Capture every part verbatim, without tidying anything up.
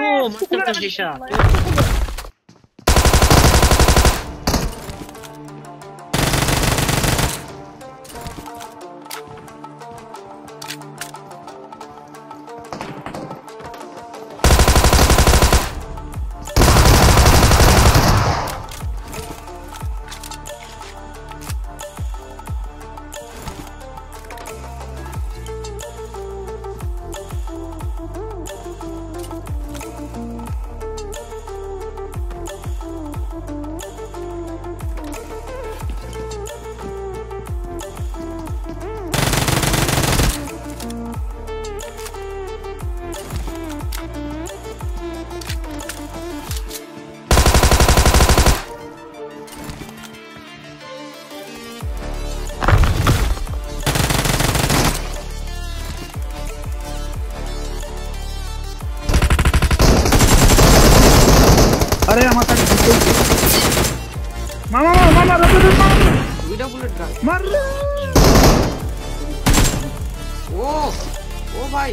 Oh, mantap tuh Shisha. अरे हमारा मामा मामा रख दे मामा Udah bullet dah. मार ले Oh, oh भाई.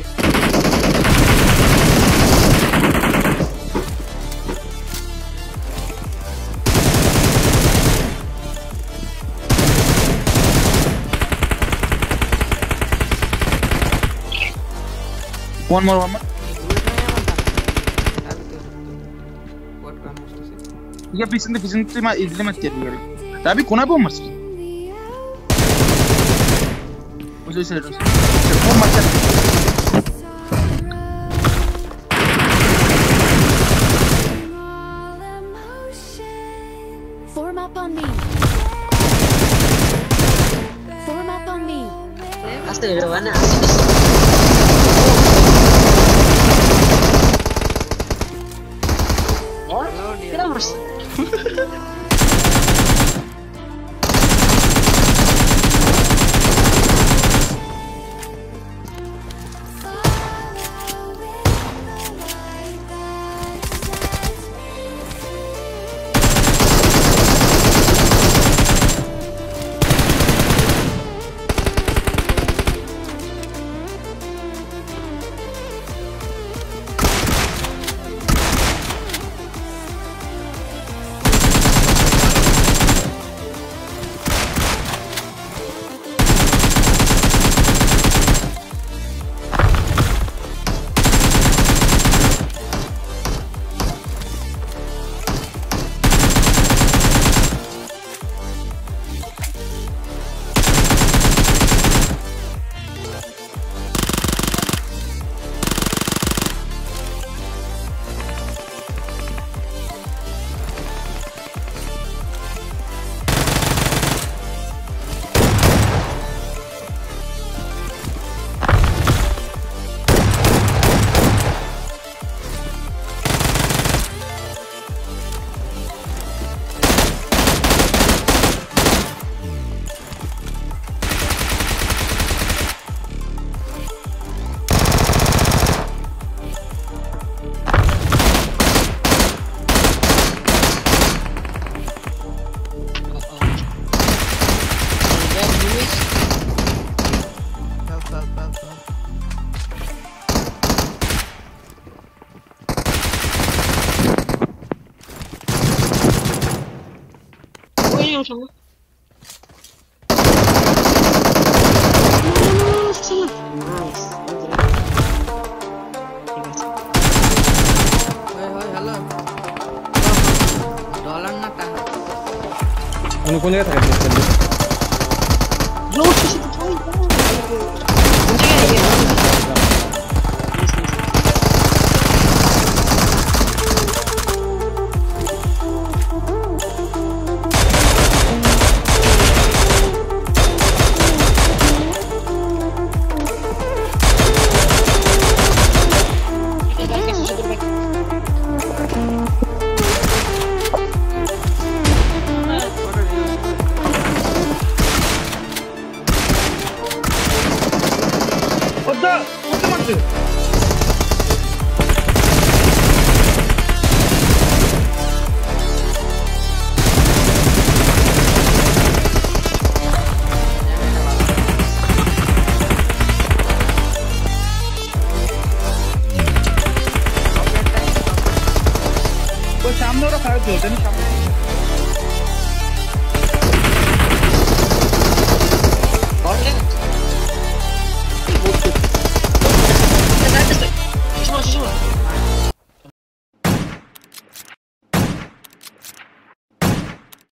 one more one more ya pisinde pisinde ma izleme terliyor tabi kona bu mas Uzo sero se marcha form up on me form up on me Hasta de Habana. Quedamos. Sama. Nice. Hoi hoi halo. Dolan na ta. Ano kung niya tayo dito? Yo, sisi coy. Onlara kayak Jordan'ı